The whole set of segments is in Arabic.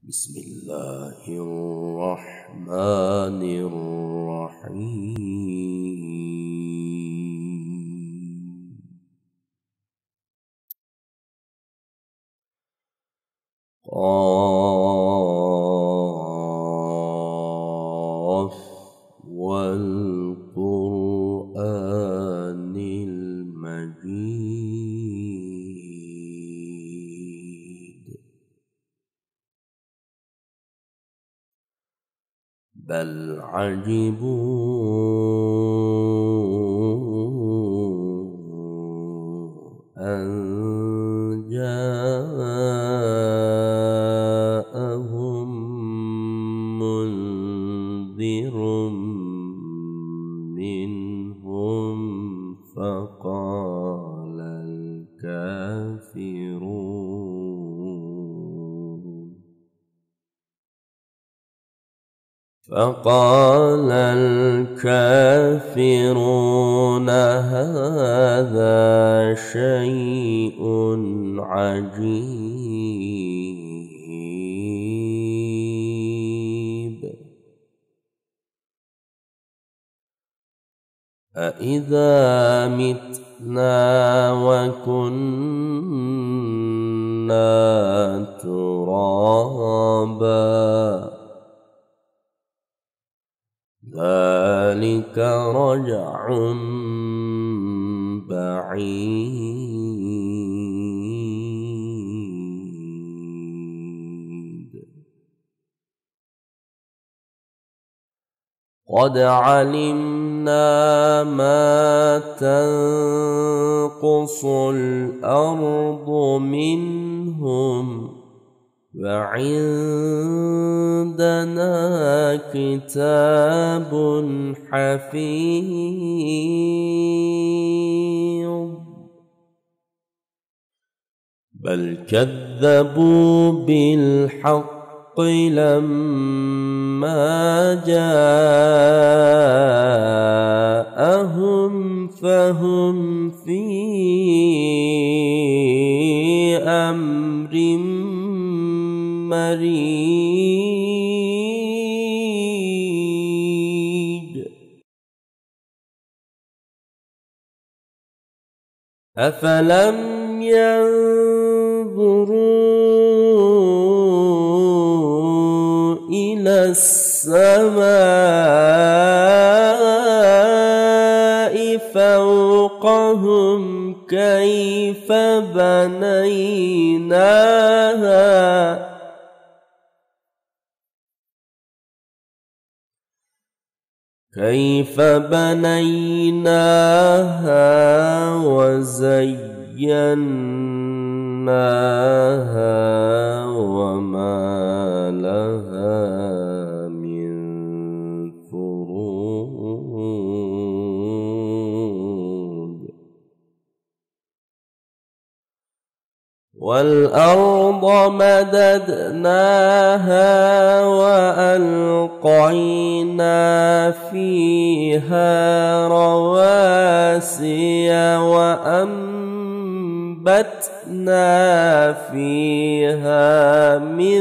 بسم الله الرحمن الرحيم. قاف والقرآن المجيد بل عجبوا أن جاءهم منذر منهم فقال الكافرون هذا شيء عجيب أإذا متنا وكنا ترابا ذلك رجع بعيد قد علمنا ما تنقص الأرض منهم وعندنا كتاب حفيظ بل كذبوا بالحق لما جاءهم فهم في أمر مريج أفلم ينظروا إلى السماء فوقهم كيف بنيناها وزيناها وما لها من فروج والأرض مددناها وألقينا فيها رواسي وأنبتنا فيها من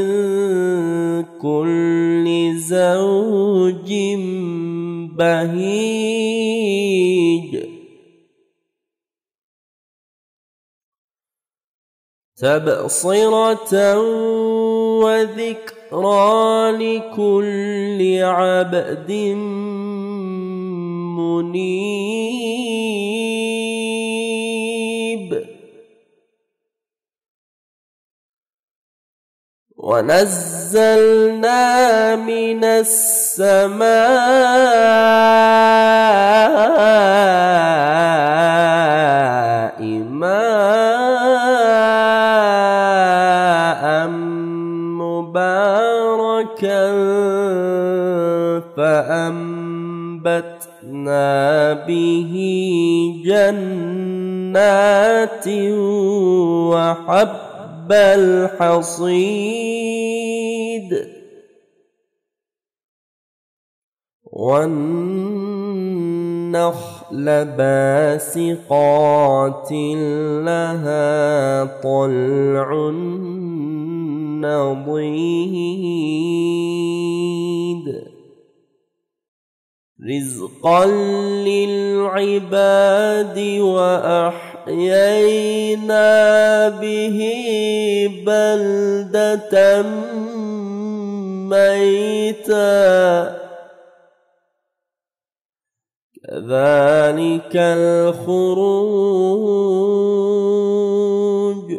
كل زوج بهيج تبصرة وذكرى لكل عبد منيب ونزلنا من السماء ماء مباركا فأنبتنا به جنات وحب الحصيد والنخل باسقات لها طلع نضيد رزقا للعباد وأحيينا به بلدة ميتا كذلك الخروج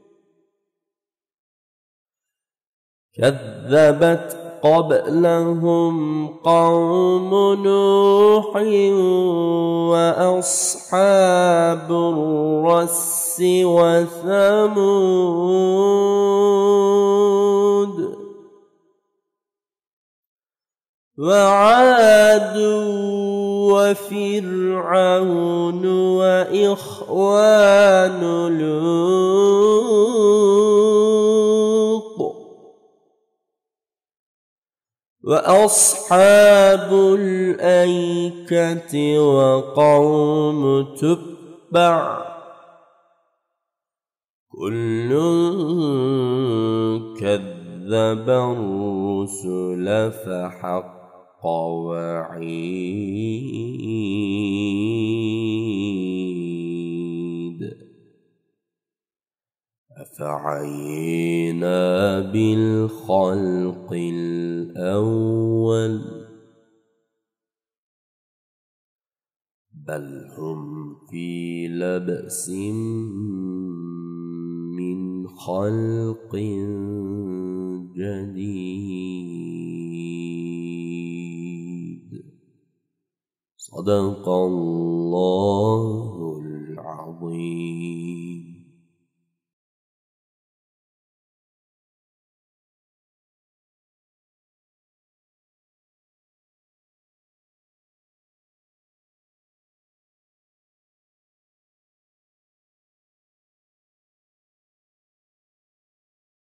كذبت قبلهم قوم نوح وأصحاب الرس وثمود وعاد وفرعون وإخوان لوط وأصحاب الأيكة وقوم تبع كل كذب الرسل فحق وعيد أفعينا بالخلق الأول بل هم في لبس من خلق جديد صدق الله العظيم.